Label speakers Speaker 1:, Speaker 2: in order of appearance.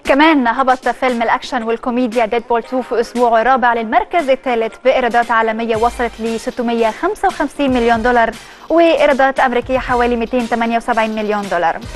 Speaker 1: كمان هبط فيلم الأكشن والكوميديا ديدبول 2 في أسبوعه الرابع للمركز الثالث بإيرادات عالمية وصلت ل $655 مليون، وإيرادات أمريكية حوالي $278 مليون.